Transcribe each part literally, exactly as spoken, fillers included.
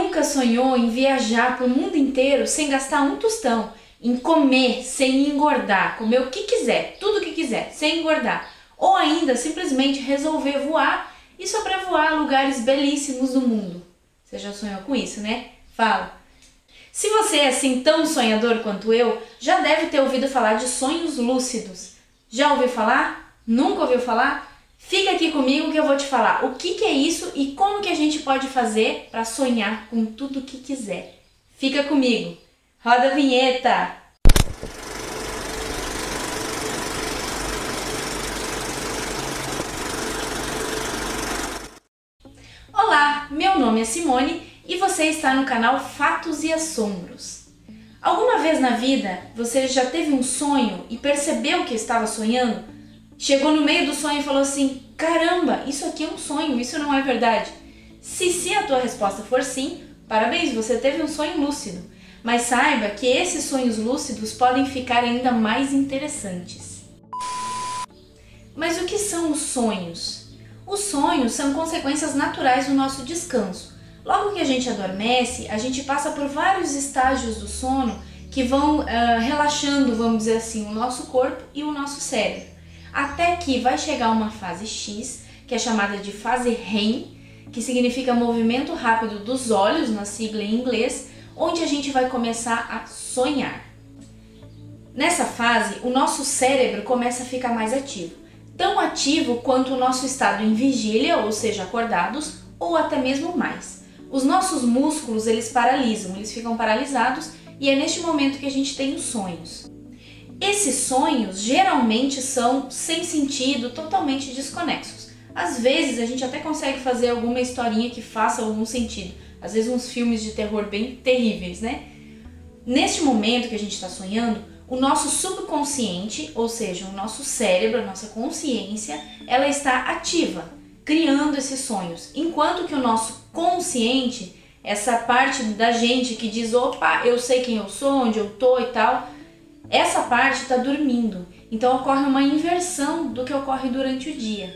nunca sonhou em viajar para o mundo inteiro sem gastar um tostão, em comer sem engordar, comer o que quiser, tudo o que quiser, sem engordar, ou ainda simplesmente resolver voar e só para voar a lugares belíssimos do mundo? Você já sonhou com isso, né? Fala! Se você é assim tão sonhador quanto eu, já deve ter ouvido falar de sonhos lúcidos. Já ouviu falar? Nunca ouviu falar? Fica aqui comigo que eu vou te falar o que que é isso e como que a gente pode fazer para sonhar com tudo o que quiser. Fica comigo. Roda a vinheta! Olá, meu nome é Simone e você está no canal Fatos e Assombros. Alguma vez na vida você já teve um sonho e percebeu que estava sonhando? Chegou no meio do sonho e falou assim: caramba, isso aqui é um sonho, isso não é verdade? Se sim a tua resposta for sim, parabéns, você teve um sonho lúcido. Mas saiba que esses sonhos lúcidos podem ficar ainda mais interessantes. Mas o que são os sonhos? Os sonhos são consequências naturais do nosso descanso. Logo que a gente adormece, a gente passa por vários estágios do sono que vão uh, relaxando, vamos dizer assim, o nosso corpo e o nosso cérebro. Até que vai chegar uma fase X, que é chamada de fase REM, que significa movimento rápido dos olhos, na sigla em inglês, onde a gente vai começar a sonhar. Nessa fase, o nosso cérebro começa a ficar mais ativo. Tão ativo quanto o nosso estado em vigília, ou seja, acordados, ou até mesmo mais. Os nossos músculos, eles paralisam, eles ficam paralisados e é neste momento que a gente tem os sonhos. Esses sonhos geralmente são sem sentido, totalmente desconexos. Às vezes a gente até consegue fazer alguma historinha que faça algum sentido. Às vezes uns filmes de terror bem terríveis, né? Neste momento que a gente está sonhando, o nosso subconsciente, ou seja, o nosso cérebro, a nossa consciência, ela está ativa, criando esses sonhos. Enquanto que o nosso consciente, essa parte da gente que diz, opa, eu sei quem eu sou, onde eu tô e tal, essa parte está dormindo, então ocorre uma inversão do que ocorre durante o dia.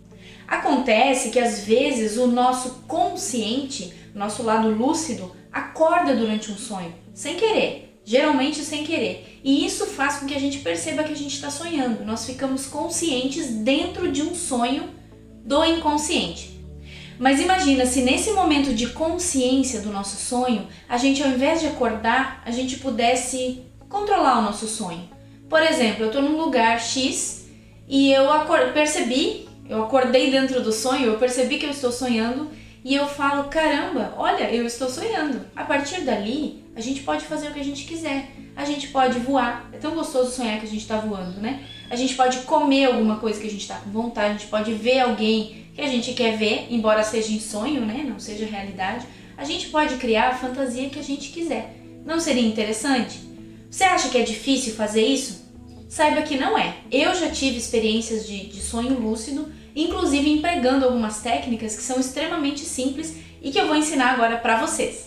Acontece que às vezes o nosso consciente, nosso lado lúcido, acorda durante um sonho, sem querer, geralmente sem querer. E isso faz com que a gente perceba que a gente está sonhando, nós ficamos conscientes dentro de um sonho do inconsciente. Mas imagina se nesse momento de consciência do nosso sonho, a gente ao invés de acordar, a gente pudesse controlar o nosso sonho. Por exemplo, eu estou num lugar X e eu percebi, eu acordei dentro do sonho, eu percebi que eu estou sonhando e eu falo, caramba, olha, eu estou sonhando. A partir dali, a gente pode fazer o que a gente quiser. A gente pode voar, é tão gostoso sonhar que a gente está voando, né? A gente pode comer alguma coisa que a gente está com vontade, a gente pode ver alguém que a gente quer ver, embora seja em sonho, né? Não seja realidade. A gente pode criar a fantasia que a gente quiser. Não seria interessante? Você acha que é difícil fazer isso? Saiba que não é. Eu já tive experiências de, de sonho lúcido, inclusive empregando algumas técnicas que são extremamente simples e que eu vou ensinar agora para vocês.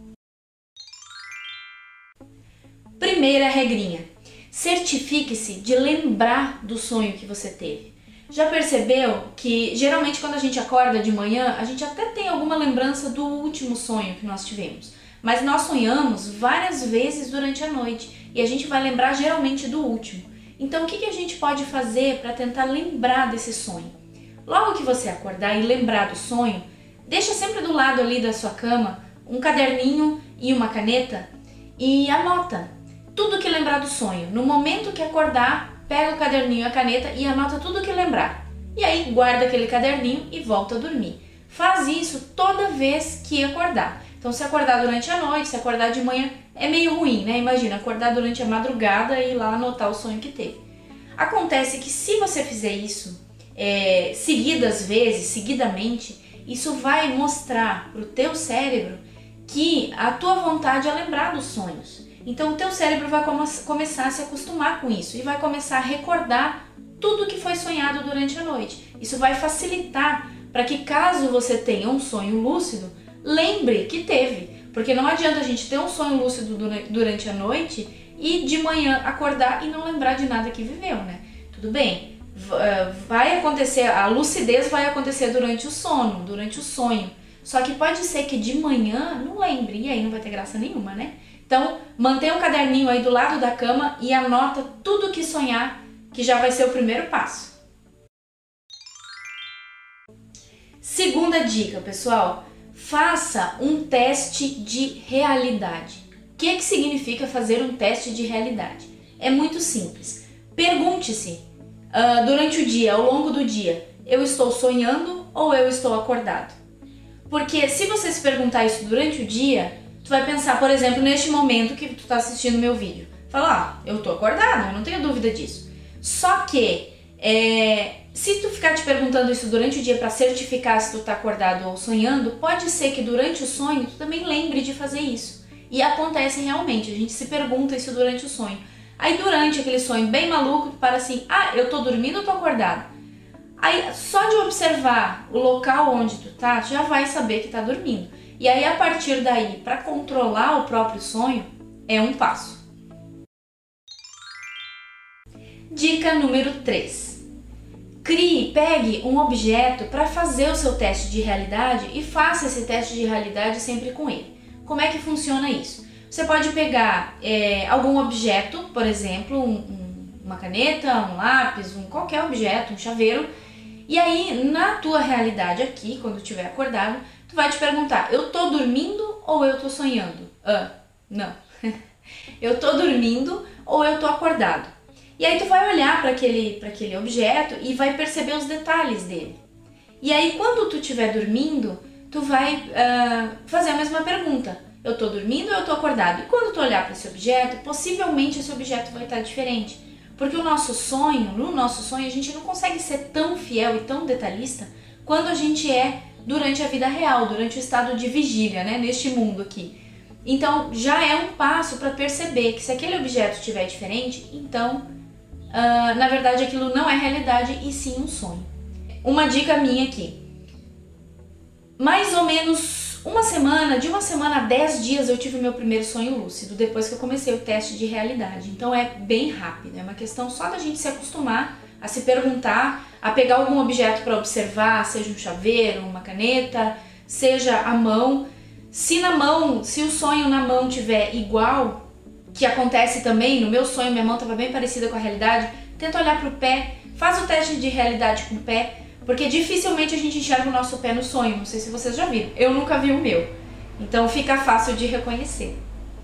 Primeira regrinha: certifique-se de lembrar do sonho que você teve. Já percebeu que geralmente quando a gente acorda de manhã, a gente até tem alguma lembrança do último sonho que nós tivemos, mas nós sonhamos várias vezes durante a noite e a gente vai lembrar geralmente do último. Então o que que a gente pode fazer para tentar lembrar desse sonho? Logo que você acordar e lembrar do sonho, deixa sempre do lado ali da sua cama um caderninho e uma caneta e anota tudo que lembrar do sonho. No momento que acordar, pega o caderninho e a caneta e anota tudo que lembrar. E aí guarda aquele caderninho e volta a dormir. Faz isso toda vez que acordar. Então se acordar durante a noite, se acordar de manhã, é meio ruim, né? Imagina, acordar durante a madrugada e ir lá anotar o sonho que teve. Acontece que se você fizer isso é, seguidas vezes, seguidamente, isso vai mostrar para o teu cérebro que a tua vontade é lembrar dos sonhos. Então o teu cérebro vai come- começar a se acostumar com isso e vai começar a recordar tudo que foi sonhado durante a noite. Isso vai facilitar para que caso você tenha um sonho lúcido, lembre que teve. Porque não adianta a gente ter um sonho lúcido durante a noite e de manhã acordar e não lembrar de nada que viveu, né? Tudo bem, vai acontecer, a lucidez vai acontecer durante o sono, durante o sonho. Só que pode ser que de manhã não lembre, e aí não vai ter graça nenhuma, né? Então, mantenha um caderninho aí do lado da cama e anota tudo que sonhar, que já vai ser o primeiro passo. Segunda dica, pessoal, faça um teste de realidade. O que, que significa fazer um teste de realidade? É muito simples. Pergunte-se uh, durante o dia, ao longo do dia, eu estou sonhando ou eu estou acordado? Porque se você se perguntar isso durante o dia, tu vai pensar, por exemplo, neste momento que tu está assistindo meu vídeo. Fala, ah, eu estou acordado, eu não tenho dúvida disso. Só que, é, se tu ficar te perguntando isso durante o dia para certificar se tu está acordado ou sonhando, pode ser que durante o sonho tu também lembre de fazer isso. E acontece realmente, a gente se pergunta isso durante o sonho. Aí durante aquele sonho bem maluco, tu para assim, ah, eu tô dormindo ou tô acordado? Aí só de observar o local onde tu tá, tu já vai saber que tá dormindo. E aí a partir daí, para controlar o próprio sonho, é um passo. Dica número três. Crie, pegue um objeto para fazer o seu teste de realidade e faça esse teste de realidade sempre com ele. Como é que funciona isso? Você pode pegar é, algum objeto, por exemplo, um, um, uma caneta, um lápis, um, qualquer objeto, um chaveiro, e aí na tua realidade aqui, quando estiver acordado, tu vai te perguntar, eu tô dormindo ou eu tô sonhando? Ah, não. Eu tô dormindo ou eu tô acordado? E aí tu vai olhar para aquele, para aquele objeto e vai perceber os detalhes dele. E aí quando tu estiver dormindo, tu vai uh, fazer a mesma pergunta. Eu tô dormindo ou eu tô acordado? E quando tu olhar para esse objeto, possivelmente esse objeto vai estar diferente. Porque o nosso sonho, no nosso sonho, a gente não consegue ser tão fiel e tão detalhista quando a gente é durante a vida real, durante o estado de vigília, né, neste mundo aqui. Então já é um passo para perceber que se aquele objeto estiver diferente, então uh, na verdade aquilo não é realidade e sim um sonho. Uma dica minha aqui, mais ou menos uma semana, de uma semana a dez dias eu tive meu primeiro sonho lúcido, depois que eu comecei o teste de realidade. Então é bem rápido, é uma questão só da gente se acostumar a se perguntar, a pegar algum objeto para observar, seja um chaveiro, uma caneta, seja a mão. Se na mão, se o sonho na mão tiver igual, que acontece também, no meu sonho minha mão estava bem parecida com a realidade, tenta olhar para o pé, faz o teste de realidade com o pé, porque dificilmente a gente enxerga o nosso pé no sonho, não sei se vocês já viram, eu nunca vi o meu, então fica fácil de reconhecer.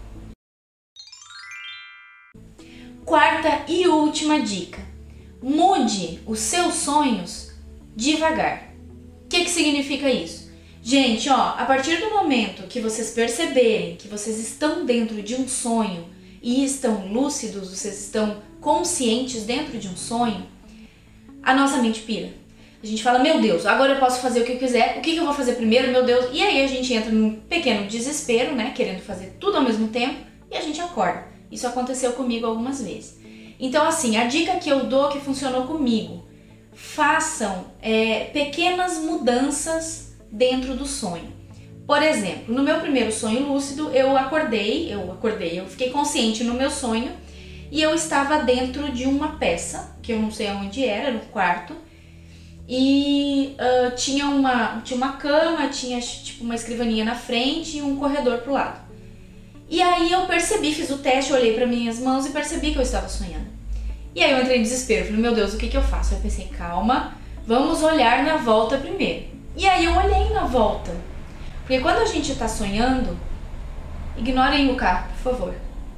Quarta e última dica, mude os seus sonhos devagar. O que que significa isso? Gente, ó, a partir do momento que vocês perceberem que vocês estão dentro de um sonho e estão lúcidos, vocês estão conscientes dentro de um sonho, a nossa mente pira. A gente fala, meu Deus, agora eu posso fazer o que eu quiser, o que eu vou fazer primeiro, meu Deus? E aí a gente entra num pequeno desespero, né, querendo fazer tudo ao mesmo tempo, e a gente acorda. Isso aconteceu comigo algumas vezes. Então assim, a dica que eu dou que funcionou comigo, façam é, pequenas mudanças dentro do sonho. Por exemplo, no meu primeiro sonho lúcido, eu acordei, eu acordei, eu fiquei consciente no meu sonho, e eu estava dentro de uma peça, que eu não sei aonde era, no quarto, e uh, tinha, uma, tinha uma cama, tinha tipo uma escrivaninha na frente e um corredor pro lado. E aí eu percebi, fiz o teste, olhei para minhas mãos e percebi que eu estava sonhando. E aí eu entrei em desespero, falei, meu Deus, o que que eu faço? Eu pensei, calma, vamos olhar na volta primeiro. E aí eu olhei na volta, porque quando a gente tá sonhando, ignorem o carro, por favor.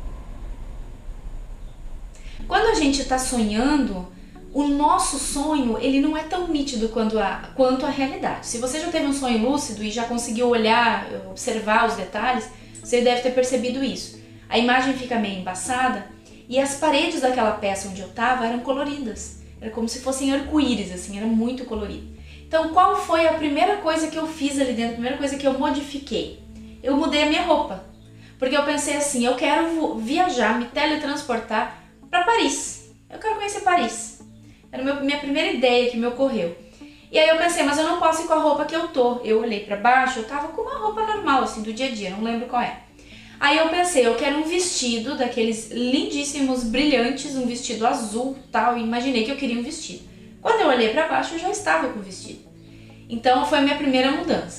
Quando a gente tá sonhando, o nosso sonho, ele não é tão nítido quanto a, quanto a realidade. Se você já teve um sonho lúcido e já conseguiu olhar, observar os detalhes, você deve ter percebido isso. A imagem fica meio embaçada e as paredes daquela peça onde eu estava eram coloridas. Era como se fossem arco-íris, assim, era muito colorido. Então, qual foi a primeira coisa que eu fiz ali dentro, a primeira coisa que eu modifiquei? Eu mudei a minha roupa. Porque eu pensei assim, eu quero viajar, me teletransportar para Paris. Eu quero conhecer Paris. Era a minha primeira ideia que me ocorreu. E aí eu pensei, mas eu não posso ir com a roupa que eu tô. Eu olhei pra baixo, eu tava com uma roupa normal, assim, do dia a dia, não lembro qual é. Aí eu pensei, eu quero um vestido daqueles lindíssimos, brilhantes, um vestido azul, tal, e imaginei que eu queria um vestido. Quando eu olhei pra baixo, eu já estava com o vestido. Então foi a minha primeira mudança.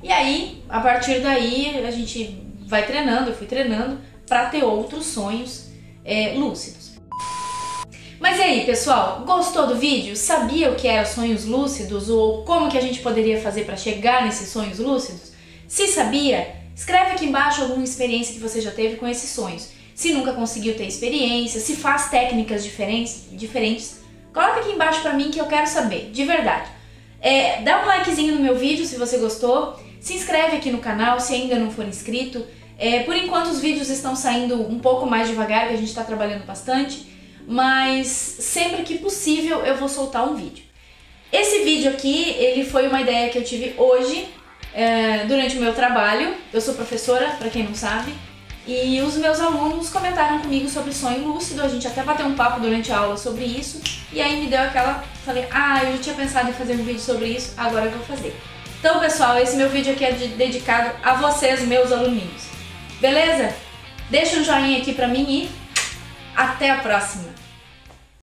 E aí, a partir daí, a gente vai treinando, eu fui treinando para ter outros sonhos é, lúcidos. Mas e aí, pessoal, gostou do vídeo? Sabia o que eram sonhos lúcidos ou como que a gente poderia fazer para chegar nesses sonhos lúcidos? Se sabia, escreve aqui embaixo alguma experiência que você já teve com esses sonhos. Se nunca conseguiu ter experiência, se faz técnicas diferentes, diferentes coloca aqui embaixo para mim que eu quero saber, de verdade. É, dá um likezinho no meu vídeo se você gostou, se inscreve aqui no canal se ainda não for inscrito. É, por enquanto os vídeos estão saindo um pouco mais devagar, que a gente está trabalhando bastante, mas sempre que possível eu vou soltar um vídeo. Esse vídeo aqui, ele foi uma ideia que eu tive hoje, é, durante o meu trabalho. Eu sou professora, para quem não sabe, e os meus alunos comentaram comigo sobre sonho lúcido, a gente até bateu um papo durante a aula sobre isso, e aí me deu aquela, falei, ah, eu já tinha pensado em fazer um vídeo sobre isso, agora eu vou fazer. Então pessoal, esse meu vídeo aqui é de, dedicado a vocês, meus aluninhos. Beleza? Deixa um joinha aqui pra mim e até a próxima!